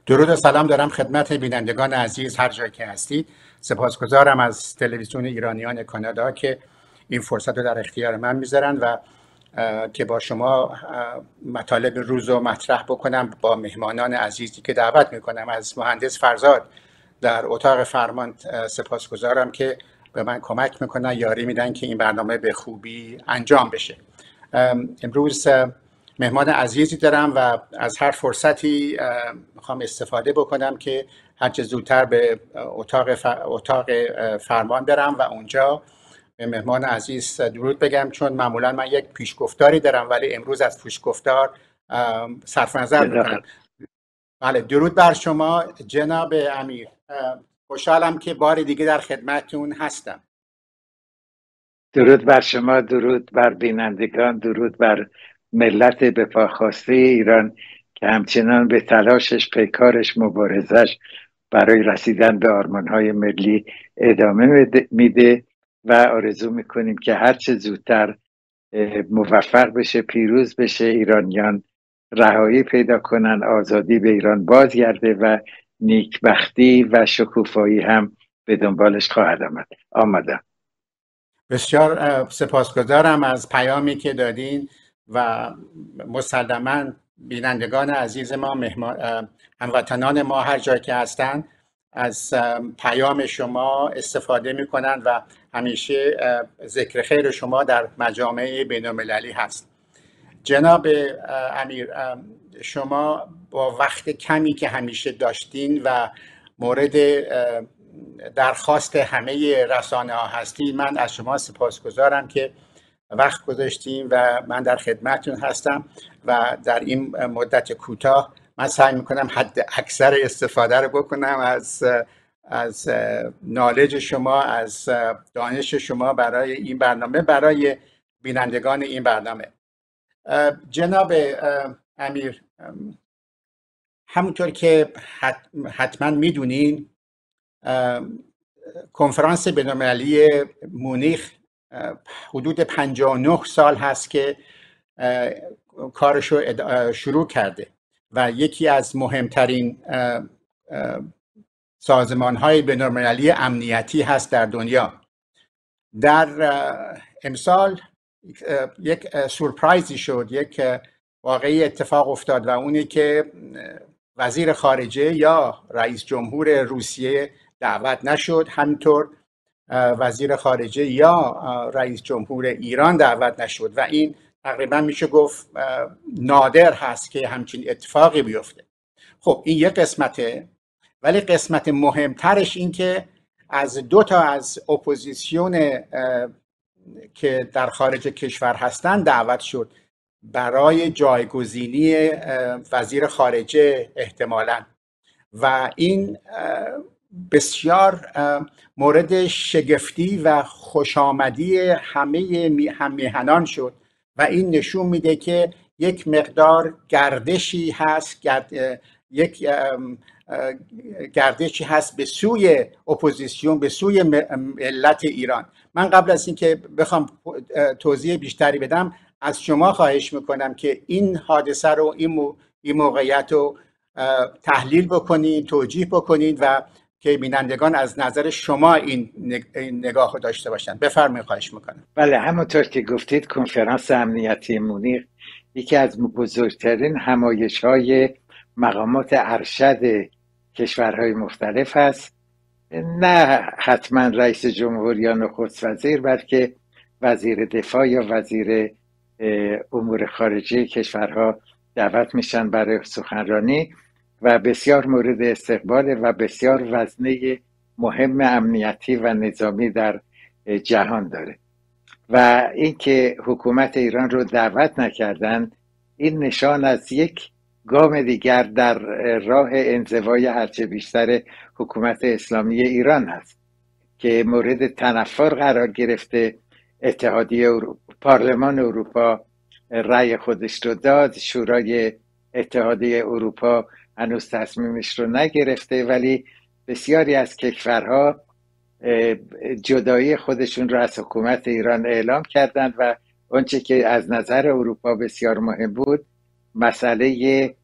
درود و سلام دارم خدمت بینندگان عزیز هر جای که هستید. سپاسگزارم از تلویزیون ایرانیان کانادا که این فرصت رو در اختیار من میذارن و که با شما مطالب روز رو مطرح بکنم با مهمانان عزیزی که دعوت میکنم. از مهندس فرزاد در اتاق فرمان سپاسگزارم که به من کمک میکنن، یاری میدن که این برنامه به خوبی انجام بشه. امروز مهمان عزیزی دارم و از هر فرصتی میخوام استفاده بکنم که هرچه زودتر به اتاق فرمان برم و اونجا به مهمان عزیز درود بگم، چون معمولا من یک پیشگفتاری دارم ولی امروز از پیشگفتار صرف نظر میکنم. بله، درود بر شما جناب امیر. خوشحالم که بار دیگه در خدمتتون هستم. درود بر شما، درود بر بینندگان، درود بر ملت به پا خاسته ایران که همچنان به تلاشش، پیکارش، مبارزش برای رسیدن به آرمان‌های ملی ادامه میده و آرزو میکنیم که هرچه زودتر موفق بشه، پیروز بشه، ایرانیان رهایی پیدا کنن، آزادی به ایران بازگرده و نیکبختی و شکوفایی هم به دنبالش خواهد آمدن. بسیار سپاسگزارم از پیامی که دادین و مسلماً بینندگان عزیز ما، هموطنان ما هر جای که هستن از پیام شما استفاده میکنن و همیشه ذکر خیر شما در مجامع بین‌المللی هست. جناب امیر، شما با وقت کمی که همیشه داشتین و مورد درخواست همه رسانه ها هستین، من از شما سپاسگزارم که وقت گذاشتین و من در خدمتتون هستم و در این مدت کوتاه من سعی میکنم حد اکثر استفاده رو بکنم از نالج شما، از دانش شما برای این برنامه، برای بینندگان این برنامه. جناب امیر، همونطور که حتما میدونین کنفرانس بین‌المللی مونیخ حدود 59 سال هست که کارشو شروع کرده و یکی از مهمترین سازمان‌های بین‌المللی امنیتی هست در دنیا. در امسال یک سورپرایزی شد، یک واقعی اتفاق افتاد و اونی که وزیر خارجه یا رئیس جمهور روسیه دعوت نشد، همینطور وزیر خارجه یا رئیس جمهور ایران دعوت نشد و این تقریبا میشه گفت نادر هست که همچین اتفاقی بیفته. خب این یک قسمته، ولی قسمت مهمترش این که از دو تا از اپوزیسیون که در خارج کشور هستن دعوت شد برای جایگزینی وزیر خارجه احتمالاً، و این بسیار مورد شگفتی و خوشامدی همه میهنان شد و این نشون میده که یک مقدار گردشی هست، یک گردشی هست به سوی اپوزیسیون، به سوی ملت ایران. من قبل از اینکه بخوام توضیح بیشتری بدم از شما خواهش میکنم که این حادثه رو، این موقعیت رو تحلیل بکنید، توجیه بکنید و که بینندگان از نظر شما این نگاه رو داشته باشن. بفرمایید، خواهش میکنم. بله، همونطور که گفتید کنفرانس امنیتی مونیخ یکی از بزرگترین همایش‌های مقامات ارشد کشورهای مختلف است. نه حتما رئیس جمهور یا نخست وزیر، بلکه وزیر دفاع یا وزیر امور خارجه کشورها دعوت میشن برای سخنرانی و بسیار مورد استقبال و بسیار وزنه مهم امنیتی و نظامی در جهان داره و اینکه حکومت ایران رو دعوت نکردن این نشان از یک گام دیگر در راه انزوای هرچه بیشتر حکومت اسلامی ایران هست که مورد تنفر قرار گرفته. اتحادیه پارلمان اروپا رأی خودش رو داد، شورای اتحادیه اروپا هنوز تصمیمش رو نگرفته، ولی بسیاری از کشورها جدایی خودشون رو از حکومت ایران اعلام کردند و آنچه که از نظر اروپا بسیار مهم بود مسئله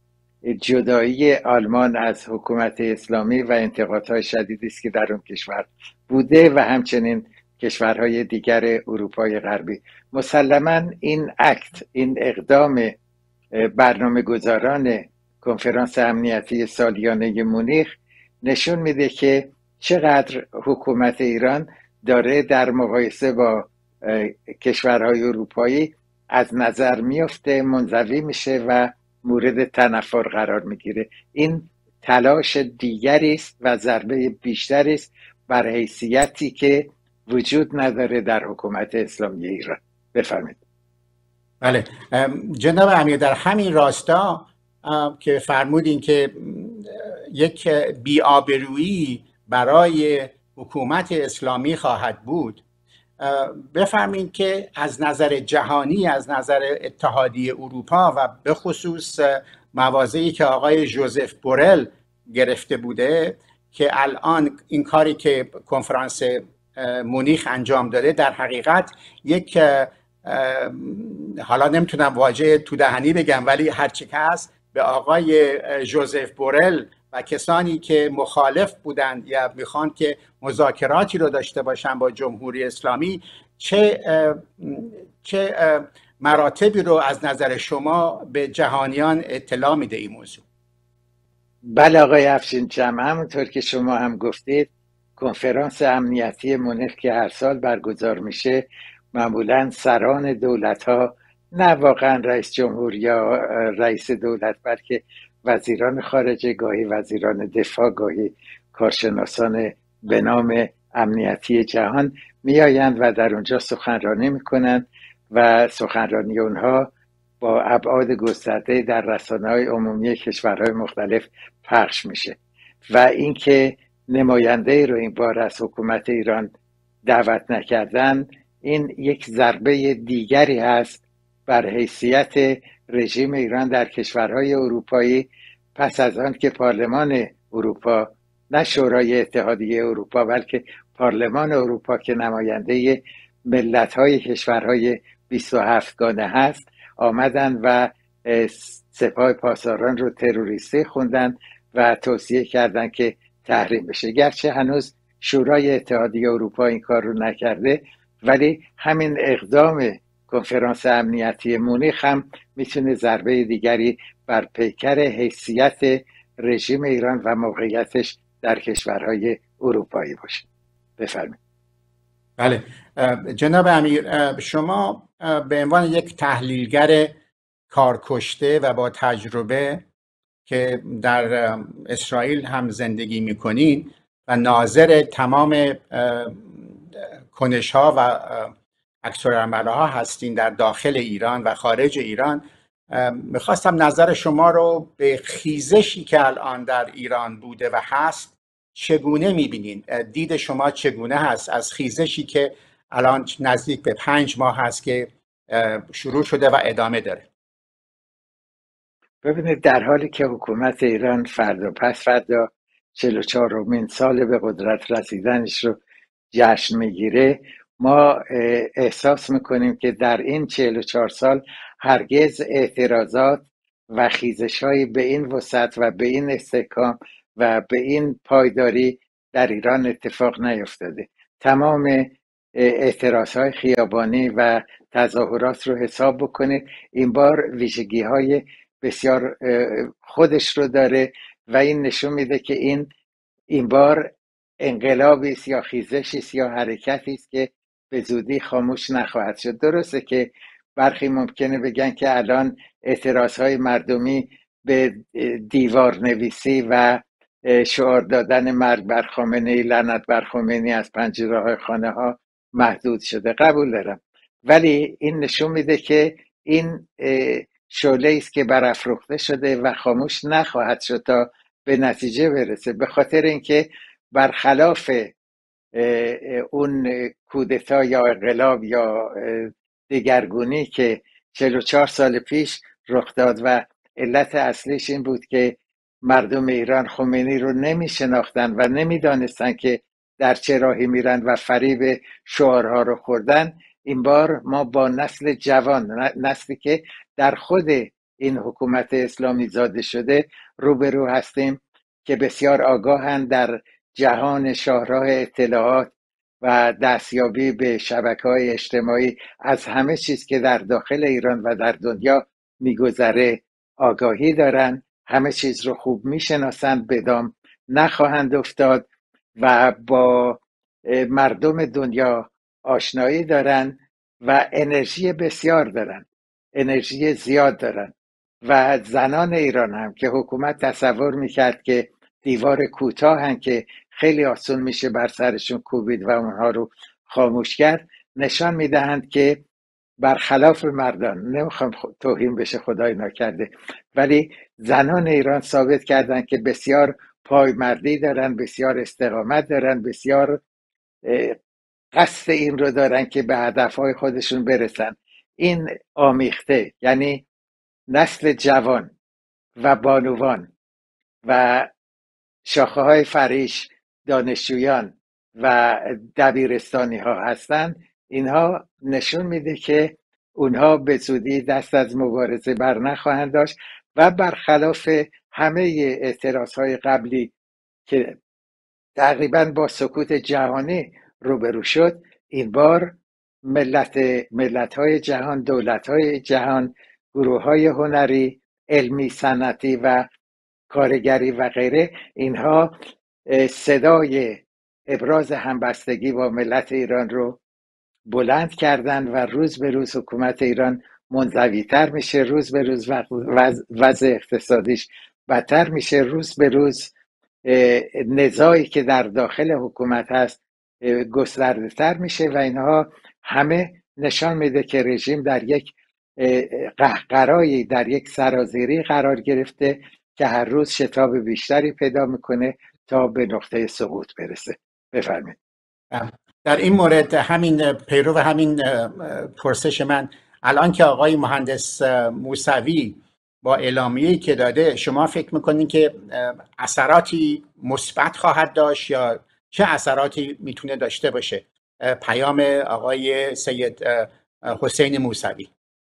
جدایی آلمان از حکومت اسلامی و انتقادهای شدیدی است که در اون کشور بوده و همچنین کشورهای دیگر اروپای غربی. مسلما این اقدام برنامه گذاران کنفرانس امنیتی سالیانه مونیخ نشون میده که چقدر حکومت ایران داره در مقایسه با کشورهای اروپایی از نظر میفته، منزوی میشه و مورد تنفر قرار میگیره. این تلاش دیگری است و ضربه بیشتری است بر حیثیتی که وجود نداره در حکومت اسلامی ایران. بفرمایید. بله جناب امیر، در همین راستا که فرمودین که یک بی‌آبرویی برای حکومت اسلامی خواهد بود، بفرمایید که از نظر جهانی، از نظر اتحادیه اروپا و به خصوص مواضعی که آقای ژوزف بورل گرفته بوده که الان این کاری که کنفرانس مونیخ انجام داده در حقیقت یک، حالا نمیتونم واژه تو دهنی بگم ولی هرچی که هست، به آقای ژوزف بورل و کسانی که مخالف بودند یا میخوان که مذاکراتی رو داشته باشن با جمهوری اسلامی، چه مراتبی رو از نظر شما به جهانیان اطلاع میده این موضوع؟ بله آقای افشین‌جمع، همونطور که شما هم گفتید کنفرانس امنیتی مونیخ که هر سال برگزار میشه معمولا سران دولت ها، نه واقعا رئیس جمهور یا رئیس دولت، بلکه وزیران خارجه، گاهی وزیران دفاع، گاهی کارشناسان به نام امنیتی جهان میآیند و در اونجا سخنرانی میکنند و سخنرانی اونها با ابعاد گسترده در رسانه‌های عمومی کشورهای مختلف پخش میشه و اینکه نماینده رو این بار از حکومت ایران دعوت نکردن، این یک ضربه دیگری هست بر حیثیت رژیم ایران در کشورهای اروپایی پس از آن که پارلمان اروپا، نه شورای اتحادیه اروپا بلکه پارلمان اروپا که نماینده ملت‌های کشورهای 27 گانه هست، آمدن و سپاه پاسداران رو تروریستی خوندن و توصیه کردن که تحریم بشه. گرچه هنوز شورای اتحادیه اروپا این کار رو نکرده، ولی همین اقدام کنفرانس امنیتی مونیخ هم میتونه ضربه دیگری بر پیکر حیثیت رژیم ایران و موقعیتش در کشورهای اروپایی باشه. بفرمایید. بله جناب امیر، شما به عنوان یک تحلیلگر کارکشته و با تجربه که در اسرائیل هم زندگی میکنین و ناظر تمام کنش ها و عکس‌العمل ها هستین در داخل ایران و خارج ایران، میخواستم نظر شما رو به خیزشی که الان در ایران بوده و هست چگونه میبینین؟ دید شما چگونه هست از خیزشی که الان نزدیک به 5 ماه هست که شروع شده و ادامه داره؟ ببینید، در حالی که حکومت ایران فردا پس فردا 44مین سال به قدرت رسیدنش رو جشن میگیره، ما احساس میکنیم که در این 44 سال هرگز اعتراضات و خیزش‌هایی به این وسعت و به این استحکام و به این پایداری در ایران اتفاق نیفتاده. تمام اعتراضهای خیابانی و تظاهرات رو حساب بکنید، این بار ویژگی‌های بسیار خودش رو داره و این نشون میده که این بار انقلابی است یا خیزشی است یا حرکتی است که به زودی خاموش نخواهد شد. درسته که برخی ممکنه بگن که الان اعتراضهای مردمی به دیوار نویسی و شعار دادن مرگ بر خامنه‌ای، لعنت بر خمینی از پنجره‌های خانه ها محدود شده، قبول دارم، ولی این نشون میده که این شعله است که برافروخته شده و خاموش نخواهد شد تا به نتیجه برسه، به خاطر اینکه برخلاف اون کودتا یا انقلاب یا دگرگونی که 44 سال پیش رخ داد و علت اصلیش این بود که مردم ایران خمینی رو نمی شناختن و نمی دانستن که در چه راهی میرن و فریب شعارها رو خوردن، این بار ما با نسل جوان، نسلی که در خود این حکومت اسلامی زاده شده روبرو هستیم که بسیار آگاهند در جهان شاهراه اطلاعات و دستیابی به شبکه‌های اجتماعی از همه چیز که در داخل ایران و در دنیا میگذره آگاهی دارن، همه چیز رو خوب میشناسند، به دام نخواهند افتاد و با مردم دنیا آشنایی دارن و انرژی بسیار دارن، انرژی زیاد دارن. و زنان ایران هم که حکومت تصور میکرد که دیوار کوتاهن که خیلی آسون میشه بر سرشون کوبید و اونها رو خاموش کرد، نشان میدهند که برخلاف مردان، نمیخوام توهین بشه خدای نکرده، ولی زنان ایران ثابت کردن که بسیار پایمردی دارن، بسیار استقامت دارن، بسیار قصد این رو دارن که به هدفهای خودشون برسن. این آمیخته، یعنی نسل جوان و بانوان و شاخه های فریش، دانشجویان و دبیرستانی ها هستند. اینها نشون میده که اونها به زودی دست از مبارزه بر نخواهند داشت و برخلاف همه اعتراض های قبلی که تقریبا با سکوت جهانی روبرو شد، این بار ملت های جهان، دولت های جهان، گروه های هنری، علمی، صنعتی و کارگری و غیره، اینها صدای ابراز همبستگی با ملت ایران رو بلند کردن و روز به روز حکومت ایران منزوی‌تر میشه، روز به روز وضع اقتصادیش بدتر میشه، روز به روز نزاعی که در داخل حکومت هست گسترده تر میشه و اینها همه نشان میده که رژیم در یک قهقرایی، در یک سرازیری قرار گرفته که هر روز شتاب بیشتری پیدا میکنه تا به نقطه سقوط برسه. بفرمایید. در این مورد همین پیرو همین پرسش من، الان که آقای مهندس موسوی با اعلامیه‌ای که داده، شما فکر میکنین که اثراتی مثبت خواهد داشت یا چه اثراتی میتونه داشته باشه پیام آقای سید حسین موسوی؟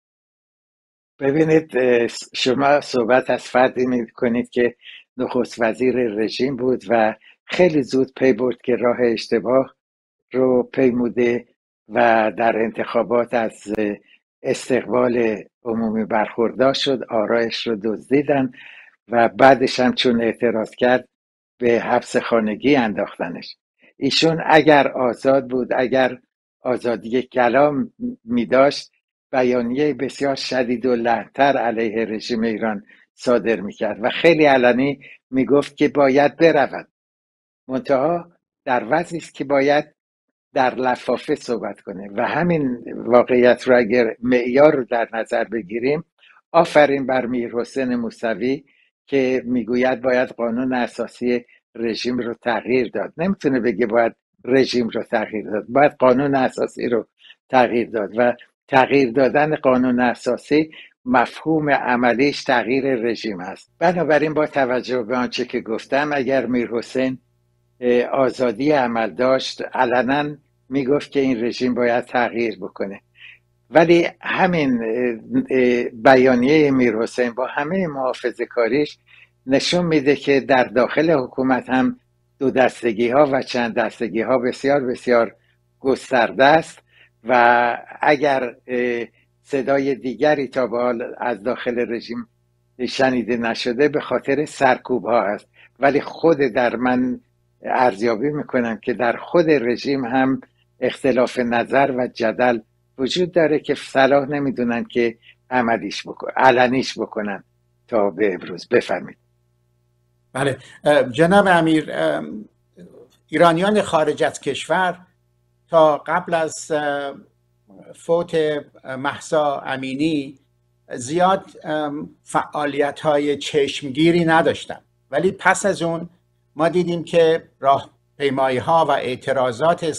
ببینید، شما صحبت از فردی میکنید که نخست وزیر رژیم بود و خیلی زود پی برد که راه اشتباه رو پیموده و در انتخابات از استقبال عمومی برخوردار شد، آرایش رو دزدیدن و بعدش هم چون اعتراض کرد به حبس خانگی انداختنش. ایشون اگر آزاد بود، اگر آزادی کلام می داشت، بیانیه بسیار شدید و لحن‌تر علیه رژیم ایران صادر می کرد و خیلی علنی می گفت که باید برود، منتها در وضعی است که باید در لفافه صحبت کنه و همین واقعیت رو اگر معیار رو در نظر بگیریم، آفرین بر میرحسین موسوی که میگوید باید قانون اساسی رژیم رو تغییر داد. نمیتونه بگه باید رژیم رو تغییر داد، باید قانون اساسی رو تغییر داد و تغییر دادن قانون اساسی مفهوم عملیش تغییر رژیم است. بنابراین با توجه به آنچه که گفتم، اگر میرحسین آزادی عمل داشت، علنا میگفت که این رژیم باید تغییر بکنه. ولی همین بیانیه میرحسین با همه محافظه‌کاریش نشون میده که در داخل حکومت هم دو دستگی ها و چند دستگی ها بسیار بسیار گسترده است و اگر صدای دیگری تا به حال از داخل رژیم شنیده نشده به خاطر سرکوب ها است. ولی من ارزیابی میکنم که در خود رژیم هم اختلاف نظر و جدل وجود داره که صلاح نمیدونن که علنیش بکنن تا به امروز. بفرمایید. بله جناب امیر، ایرانیان خارج از کشور تا قبل از فوت مهسا امینی زیاد فعالیت‌های چشمگیری نداشتن، ولی پس از اون ما دیدیم که راهپیمایی‌ها و اعتراضات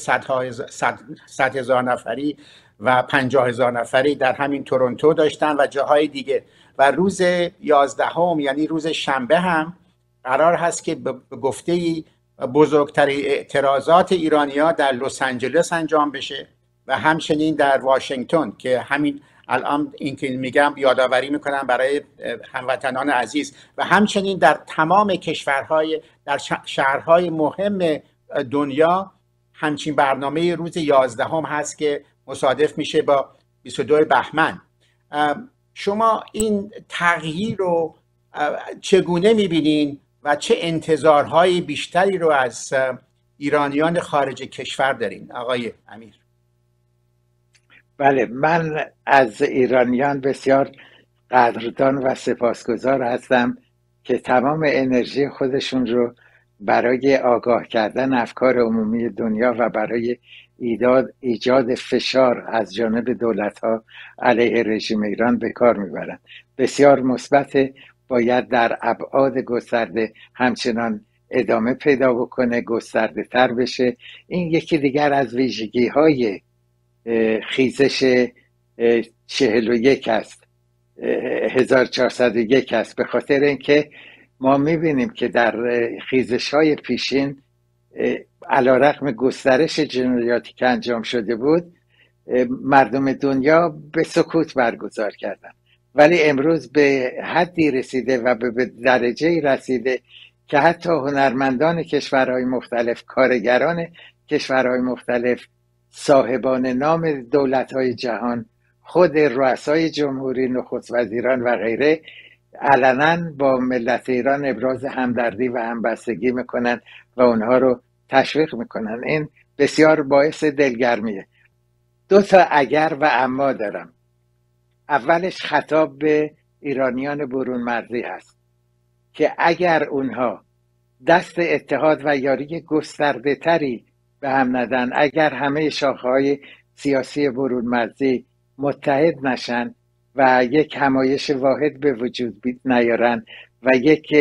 100,000 نفری و 50,000 نفری در همین تورنتو داشتن و جاهای دیگه، و روز 11 یعنی روز شنبه هم قرار هست که به گفته‌ای بزرگترین اعتراضات ایرانی‌ها در لس آنجلس انجام بشه و همچنین در واشنگتن که همین الان این که میگم یادآوری میکنم برای هموطنان عزیز و همچنین در تمام کشورهای در شهرهای مهم دنیا همچین برنامه روز 11 هست که مصادف میشه با 22 بهمن. شما این تغییر رو چگونه میبینین و چه انتظارهای بیشتری رو از ایرانیان خارج کشور دارین آقای امیر؟ بله، من از ایرانیان بسیار قدردان و سپاسگزار هستم که تمام انرژی خودشون رو برای آگاه کردن افکار عمومی دنیا و برای ایجاد فشار از جانب دولت‌ها علیه رژیم ایران به کار میبرند. بسیار مثبت، باید در ابعاد گسترده همچنان ادامه پیدا بکنه، گسترده تر بشه. این یکی دیگر از ویژگی های خیزش 41 است، 1401 است، به خاطر اینکه ما میبینیم که در خیزش های پیشین علیرغم گسترش جنایاتی که انجام شده بود مردم دنیا به سکوت برگزار کردن، ولی امروز به حدی رسیده و به درجه‌ای رسیده که حتی هنرمندان کشورهای مختلف، کارگران کشورهای مختلف، صاحبان نام دولت‌های جهان، خود رؤسای جمهوری، نخست وزیران و غیره علنا با ملت ایران ابراز همدردی و همبستگی میکنن و اونها رو تشویق میکنن. این بسیار باعث دلگرمیه. 2 تا اگر و اما دارم. اولش خطاب به ایرانیان برون مرزی هست که اگر اونها دست اتحاد و یاری گسترده تری به هم ندن، اگر همه شاخه‌های سیاسی برون مرزی متحد نشن و یک همایش واحد به وجود نیارن و یک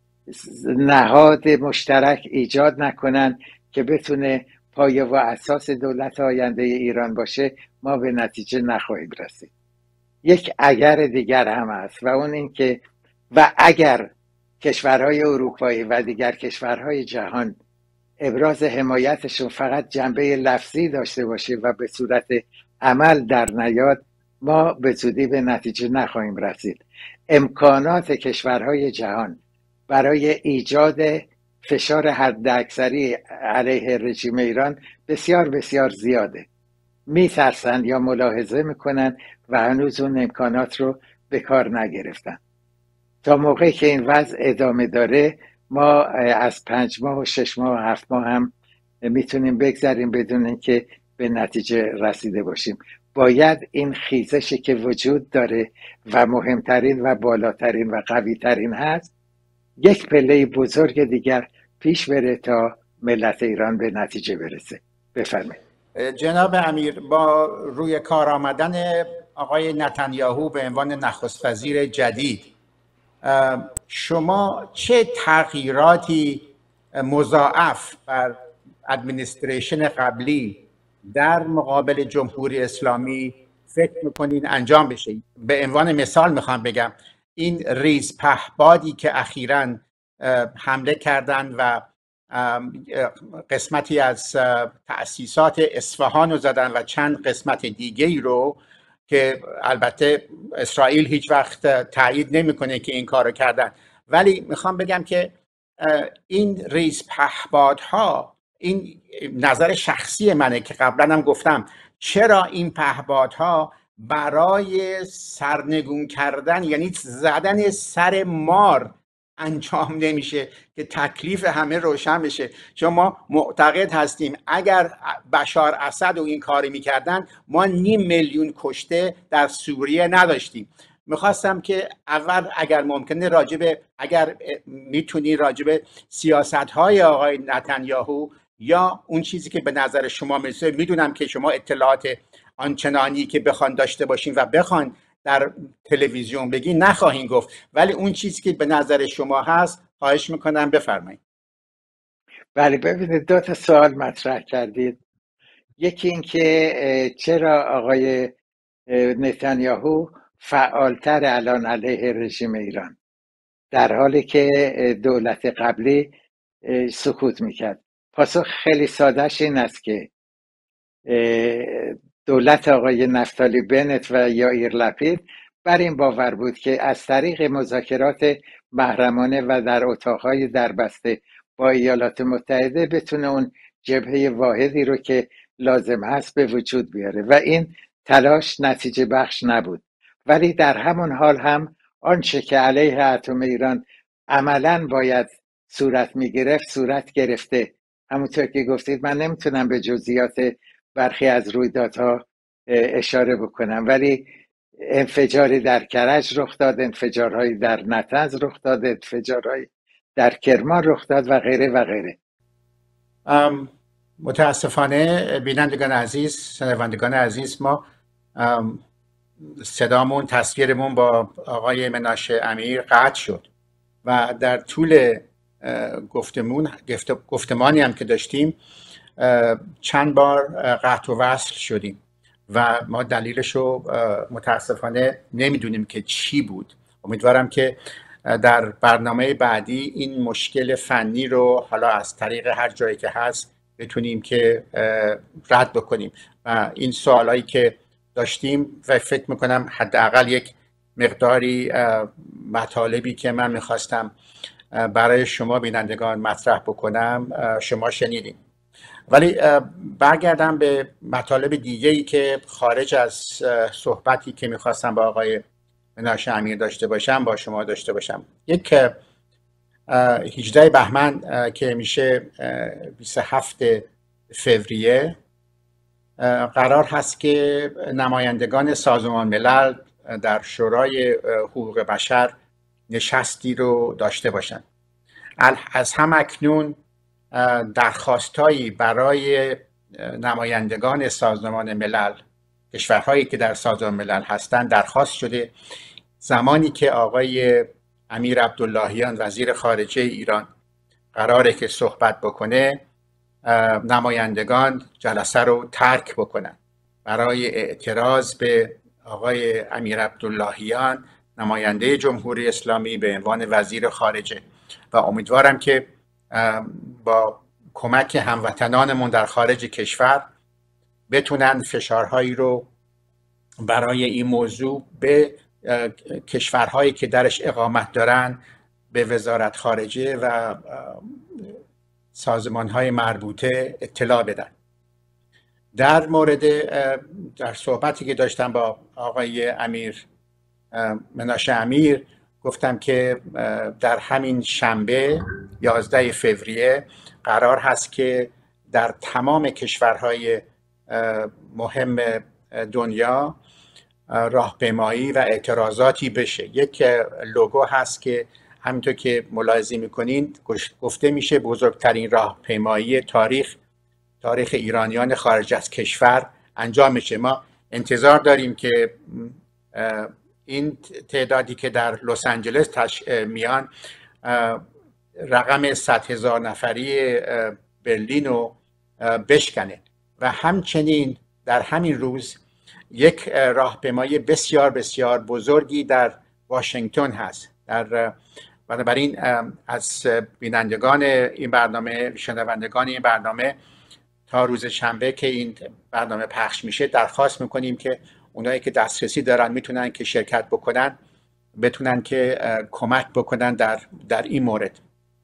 نهاد مشترک ایجاد نکنن که بتونه پایه و اساس دولت آینده ایران باشه، ما به نتیجه نخواهیم رسید. یک اگر دیگر هم هست و اون این که و اگر کشورهای اروپایی و دیگر کشورهای جهان ابراز حمایتشون فقط جنبه لفظی داشته باشه و به صورت عمل در نیاد، ما به زودی به نتیجه نخواهیم رسید. امکانات کشورهای جهان برای ایجاد فشار حداکثری علیه رژیم ایران بسیار بسیار زیاده. میترسن یا ملاحظه میکنن و هنوز اون امکانات رو به کار نگرفتن. تا موقعی که این وضع ادامه داره ما از 5 ماه و 6 ماه و 7 ماه هم میتونیم بگذریم بدون اینکه به نتیجه رسیده باشیم. باید این خیزشی که وجود داره و مهمترین و بالاترین و قویترین هست یک پله بزرگ دیگر پیش بره تا ملت ایران به نتیجه برسه. بفرمایید. جناب امیر، با روی کار آمدن آقای نتانیاهو به عنوان نخست وزیر جدید، شما چه تغییراتی مضاعف بر ادمنستریشن قبلی در مقابل جمهوری اسلامی فکر میکنین انجام بشه؟ به عنوان مثال میخوام بگم این ریز پهبادی که اخیراً حمله کردن و قسمتی از تأسیسات اصفهان رو زدن و چند قسمت دیگه‌ای رو که البته اسرائیل هیچ وقت تایید نمیکنه که این کارو کردن، ولی میخوام بگم که این ریز پهپادها، این نظر شخصی منه که قبلا هم گفتم، چرا این پهپادها برای سرنگون کردن یعنی زدن سر مار انجام نمیشه که تکلیف همه روشن بشه؟ چون ما معتقد هستیم اگر بشار اسد و این کاری میکردن ما 500,000 کشته در سوریه نداشتیم. میخواستم که اول اگر ممکنه اگر میتونی راجب سیاست های آقای نتانیاهو یا اون چیزی که به نظر شما میرسه، میدونم که شما اطلاعات آنچنانی که بخوان داشته باشین و بخوان در تلویزیون بگی نخواهین گفت، ولی اون چیزی که به نظر شما هست خواهش میکنم بفرمایید. بله، ببینید 2 تا سوال مطرح کردید. یکی این که چرا آقای نتانیاهو فعالتر الان علیه رژیم ایران در حالی که دولت قبلی سکوت میکرد. پاسخ خیلی سادهش این است که دولت آقای نفتالی بنت و یائیر لپید بر این باور بود که از طریق مذاکرات محرمانه و در اتاقهای دربسته با ایالات متحده بتونه اون جبهه واحدی رو که لازم هست به وجود بیاره و این تلاش نتیجه بخش نبود. ولی در همون حال هم آنچه که علیه اتم ایران عملاً باید صورت میگرفت صورت گرفته. همونطور که گفتید من نمیتونم به جزئیات برخی از رویدادها اشاره بکنم، ولی انفجاری در کرج رخ داد، انفجارهایی در نطنز رخ داد، انفجارهایی در کرمان رخ داد و غیره و غیره. متاسفانه بینندگان عزیز، شنوندگان عزیز، ما صدامون، تصویرمون با آقای مناشه امیر قطع شد و در طول گفتمانی هم که داشتیم چند بار قطع و وصل شدیم و ما دلیلش رو متاسفانه نمیدونیم که چی بود. امیدوارم که در برنامه بعدی این مشکل فنی رو حالا از طریق هر جایی که هست بتونیم که رد بکنیم و این سوالایی که داشتیم و فکر میکنم حداقل یک مقداری مطالبی که من میخواستم برای شما بینندگان مطرح بکنم شما شنیدیم. ولی برگردم به مطالب دیگه‌ای که خارج از صحبتی که میخواستم با آقای مناشه امیر داشته باشم با شما داشته باشم. یک 18 بهمن که میشه 27 فوریه قرار هست که نمایندگان سازمان ملل در شورای حقوق بشر نشستی رو داشته باشند. از هم اکنون درخواستایی برای نمایندگان سازمان ملل، کشورهایی که در سازمان ملل هستند، درخواست شده زمانی که آقای امیر عبداللهیان وزیر خارجه ایران قراره که صحبت بکنه، نمایندگان جلسه رو ترک بکنن برای اعتراض به آقای امیر عبداللهیان نماینده جمهوری اسلامی به عنوان وزیر خارجه و امیدوارم که با کمک هموطنانمون در خارج کشور بتونن فشارهایی رو برای این موضوع به کشورهایی که درش اقامت دارن، به وزارت خارجه و سازمانهای مربوطه اطلاع بدن. در مورد در صحبتی که داشتم با آقای مناشه امیر گفتم که در همین شنبه 11 فوریه قرار هست که در تمام کشورهای مهم دنیا راهپیمایی و اعتراضاتی بشه. یک لوگو هست که همینطور که ملاحظه میکنین گفته میشه بزرگترین راهپیمایی تاریخ ایرانیان خارج از کشور انجام میشه. ما انتظار داریم که این تعدادی که در لس آنجلس میان رقم 100,000 نفری برلین رو بشکنه و همچنین در همین روز یک راهپیمایی بسیار بسیار بزرگی در واشنگتن هست. بنابراین از بینندگان این برنامه، شنوندگان این برنامه، تا روز شنبه که این برنامه پخش میشه درخواست میکنیم که اونایی که دسترسی دارن میتونن که شرکت بکنن، بتونن که کمک بکنن در این مورد.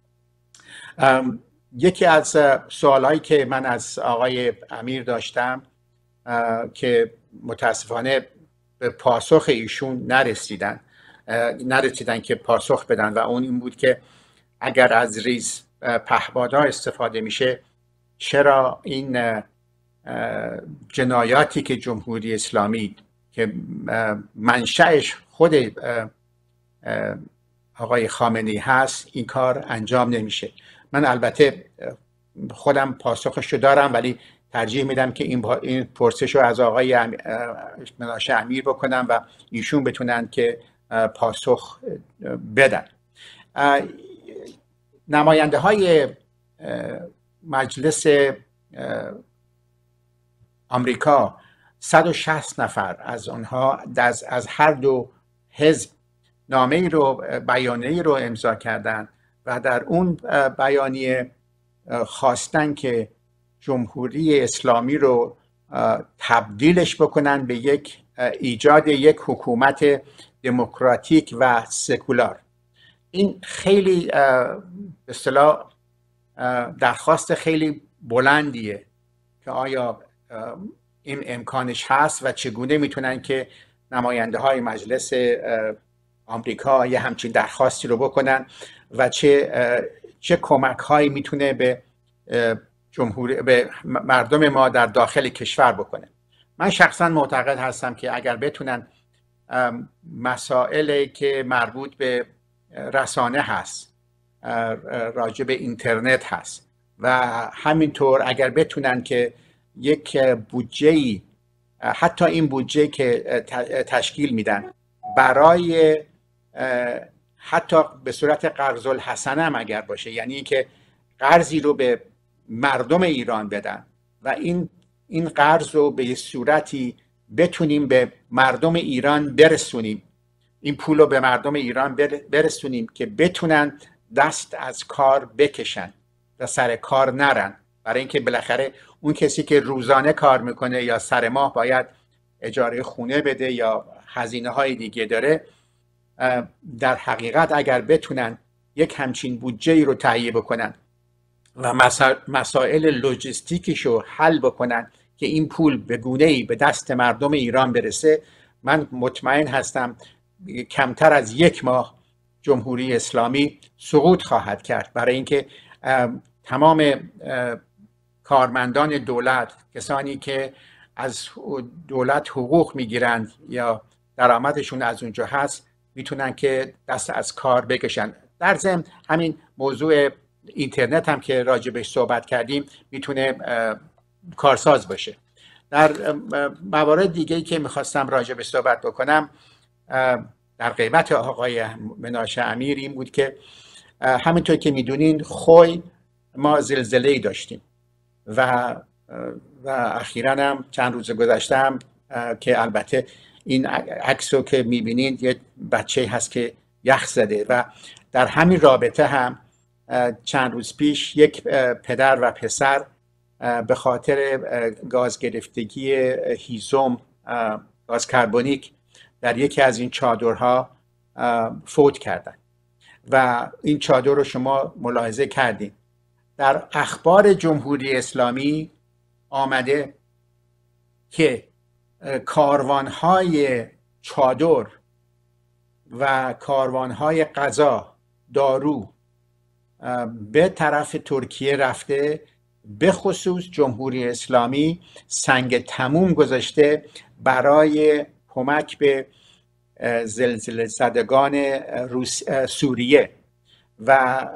یکی از سوالایی که من از آقای امیر داشتم که متاسفانه به پاسخ ایشون نرسیدن که پاسخ بدن و اون این بود که اگر از ریز پهپادها استفاده میشه چرا این جنایاتی که جمهوری اسلامی که منشأش خود آقای خامنه‌ای هست این کار انجام نمیشه. من البته خودم پاسخش رو دارم ولی ترجیح میدم که این پرسش رو از آقای مناشه امیر بکنم و ایشون بتونن که پاسخ بدن. نماینده های مجلس آمریکا 160 نفر از آنها از هر دو حزب بیانیه‌ای رو امضا کردند و در اون بیانیه خواستن که جمهوری اسلامی رو تبدیلش بکنن به ایجاد یک حکومت دموکراتیک و سکولار. این خیلی به اصطلاح درخواست خیلی بلندیه که آیا این امکانش هست و چگونه میتونن که نماینده های مجلس آمریکا یه همچین درخواستی رو بکنن و چه کمک هایی میتونه به به مردم ما در داخل کشور بکنه. من شخصا معتقد هستم که اگر بتونن مسائلی که مربوط به رسانه هست، راجع به اینترنت هست و همینطور اگر بتونن که یک بودجه‌ای، حتی این بودجه که تشکیل میدن برای حتی به صورت قرض الحسنه هم اگر باشه، یعنی که قرضی رو به مردم ایران بدن و این قرض رو به صورتی بتونیم به مردم ایران برسونیم، این پول رو به مردم ایران برسونیم که بتونن دست از کار بکشن و سر کار نرن، برای اینکه بالاخره اون کسی که روزانه کار میکنه یا سر ماه باید اجاره خونه بده یا هزینه های دیگه داره، در حقیقت اگر بتونن یک همچین بودجه‌ای رو تهیه بکنن و مسائل لوجستیکیش رو حل بکنن که این پول به گونه‌ای به دست مردم ایران برسه، من مطمئن هستم کمتر از یک ماه جمهوری اسلامی سقوط خواهد کرد، برای اینکه تمام کارمندان دولت، کسانی که از دولت حقوق میگیرند یا درآمدشون از اونجا هست، میتونن که دست از کار بکشن. در ضمن همین موضوع اینترنت هم که راجع بهش صحبت کردیم میتونه کارساز باشه. در موارد دیگه‌ای که میخواستم راجع بهش صحبت بکنم در غیبت آقای مناشه امیر این بود که همینطور که میدونین خوی ما زلزله‌ای داشتیم و اخیراً هم چند روز گذشته هم که البته این عکس رو که میبینید یه بچه هست که یخ زده و در همین رابطه هم چند روز پیش یک پدر و پسر به خاطر گاز گرفتگی هیزم، گاز کربونیک در یکی از این چادرها فوت کردند و این چادر رو شما ملاحظه کردین. در اخبار جمهوری اسلامی آمده که کاروانهای چادر و کاروانهای غذا، دارو به طرف ترکیه رفته، به خصوص جمهوری اسلامی سنگ تموم گذاشته برای کمک به زلزله زدگان سوریه و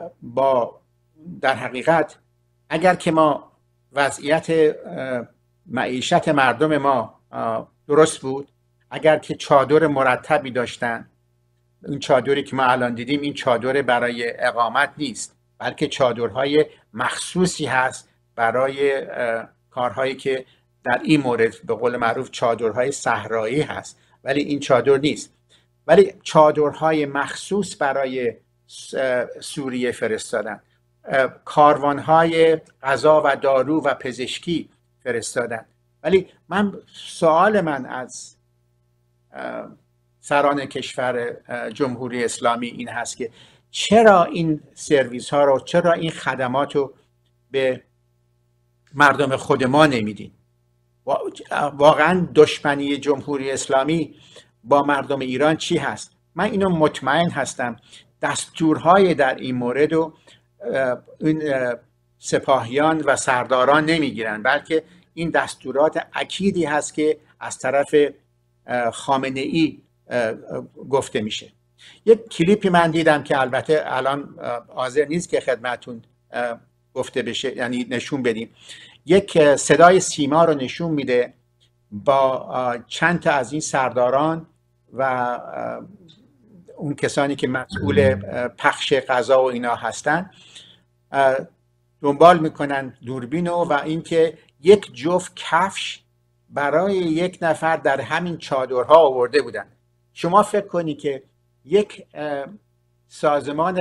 در حقیقت اگر که ما وضعیت معیشت مردم ما درست بود، اگر که چادر مرتبی داشتن، این چادری که ما الان دیدیم این چادر برای اقامت نیست بلکه چادرهای مخصوصی هست برای کارهایی که در این مورد به قول معروف چادرهای صحرایی هست، ولی این چادر نیست، ولی چادرهای مخصوص برای سوریه فرستادن، کاروانهای غذا و دارو و پزشکی فرستادن. ولی سوال من از سران کشور جمهوری اسلامی این هست که چرا این سرویس ها رو، چرا این خدمات رو به مردم خود ما نمیدین؟ واقعا دشمنی جمهوری اسلامی با مردم ایران چی هست؟ من اینو مطمئن هستم دستورهای در این مورد رو این سپاهیان و سرداران نمیگیرن، بلکه این دستورات اکیدی هست که از طرف خامنه ای گفته میشه. یک کلیپی من دیدم که البته الان حاضر نیست که خدمتون گفته بشه، یعنی نشون بدیم، یک صدای سیما رو نشون میده با چند تا از این سرداران و اون کسانی که مسئول پخش غذا و اینا هستن دنبال میکنن دوربینو و اینکه یک جفت کفش برای یک نفر در همین چادرها آورده بودن. شما فکر کنی که یک سازمان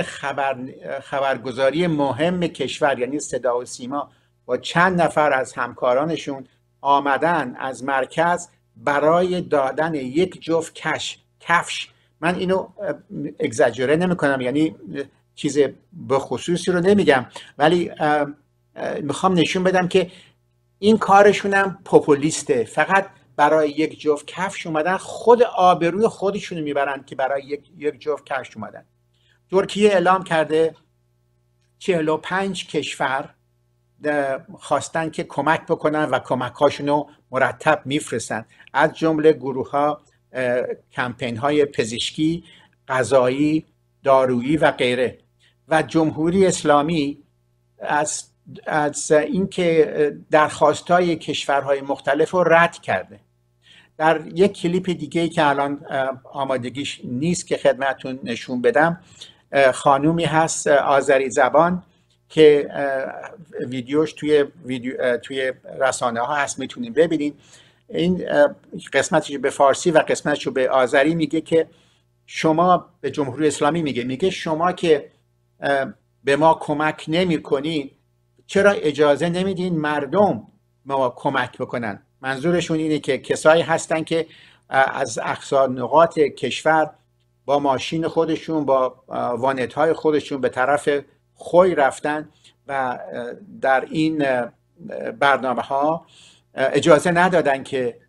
خبرگزاری مهم کشور، یعنی صدا و سیما، با چند نفر از همکارانشون آمدن از مرکز برای دادن یک جفت کفش. من اینو اگزاجره نمی کنم، یعنی چیز به خصوصی رو نمیگم، ولی میخوام نشون بدم که این کارشون هم پوپولیسته. فقط برای یک جفت کفش اومدن، خود آبروی خودشونو میبرن که برای یک جفت کفش اومدن. ترکیه اعلام کرده 45 کشور خواستن که کمک بکنن و کمک‌هاشونو مرتب میفرستن، از جمله گروه‌ها کمپین‌های پزشکی، غذایی، دارویی و غیره. و جمهوری اسلامی از اینکه درخواست‌های کشورهای مختلف رو رد کرده. در یک کلیپ دیگه که الان آمادگیش نیست که خدمتتون نشون بدم، خانومی هست آذری زبان که ویدیوش توی رسانه ها هست، میتونین ببینین. این قسمتش به فارسی و قسمتش به آذری میگه که شما، به جمهوری اسلامی میگه شما که به ما کمک نمی کنین، چرا اجازه نمیدین مردم ما کمک بکنن؟ منظورشون اینه که کسایی هستن که از اقصی نقاط کشور با ماشین خودشون، با وانت های خودشون به طرف خوی رفتن و در این برنامه ها اجازه ندادن که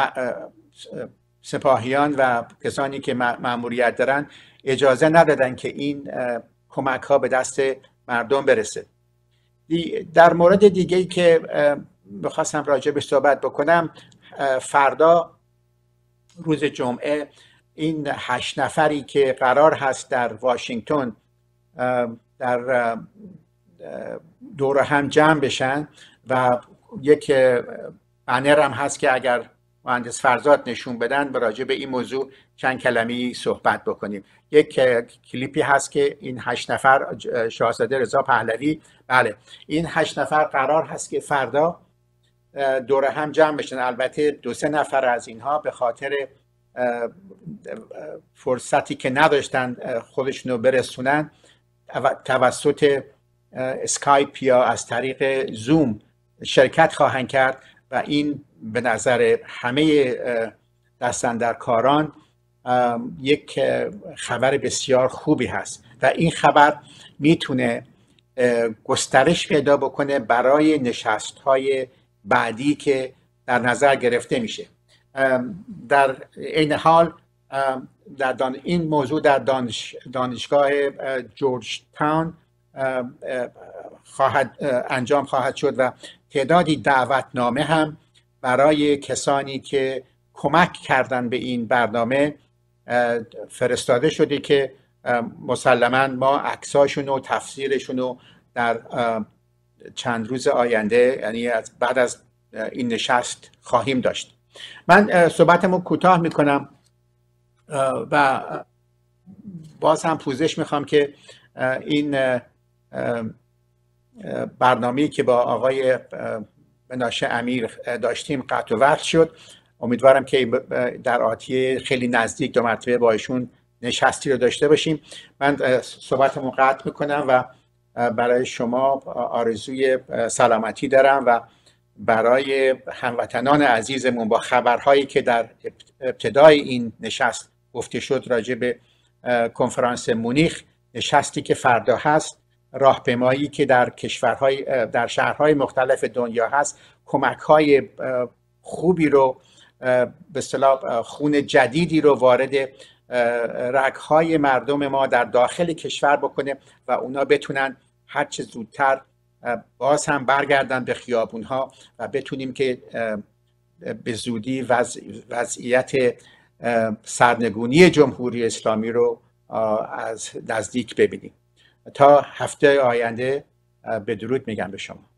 سپاهیان و کسانی که مأموریت دارن اجازه ندادن که این کمک ها به دست مردم برسه. در مورد دیگه‌ای که بخواستم راجع به صحبت بکنم، فردا روز جمعه این 8 نفری که قرار هست در واشنگتن در دور هم جمع بشن و یک بنر هم هست که اگر مهندس فرزاد نشون بدن راجع به این موضوع چند کلمه‌ای صحبت بکنیم. یک کلیپی هست که این 8 نفر، شاهزاده رضا پهلوی، بله، این 8 نفر قرار هست که فردا دور هم جمع بشن. البته 2-3 نفر از اینها به خاطر فرصتی که نداشتن خودشونو برسونن توسط اسکایپ یا از طریق زوم شرکت خواهند کرد و این به نظر همه دستاندرکاران یک خبر بسیار خوبی هست و این خبر میتونه گسترش پیدا بکنه برای نشست‌های بعدی که در نظر گرفته میشه. در این حال این موضوع در دانشگاه جورج تاون انجام خواهد شد و تعدادی دعوتنامه هم برای کسانی که کمک کردن به این برنامه فرستاده شده که مسلماً ما عکساشون و تفسیرشون رو در چند روز آینده، یعنی بعد از این نشست خواهیم داشت. من صحبتمو کوتاه میکنم و باز هم پوزش میخوام که این برنامه‌ای که با آقای مناشه امیر داشتیم قطع و وصل شد. امیدوارم که در آتیه خیلی نزدیک 2 مرتبه با ایشون نشستی رو داشته باشیم. من صحبتمو قطع میکنم و برای شما آرزوی سلامتی دارم و برای هموطنان عزیزمون با خبرهایی که در ابتدای این نشست گفته شد راجع به کنفرانس مونیخ، نشستی که فردا هست، راهپیمایی که در شهرهای مختلف دنیا هست، کمک‌های خوبی رو به اصطلاح خون جدیدی رو وارد رگ‌های مردم ما در داخل کشور بکنه و اونا بتونن هر چه زودتر باز هم برگردن به خیابون‌ها و بتونیم که به زودی وضعیت سرنگونی جمهوری اسلامی رو از نزدیک ببینیم. تا هفته آینده بدرود میگم به شما.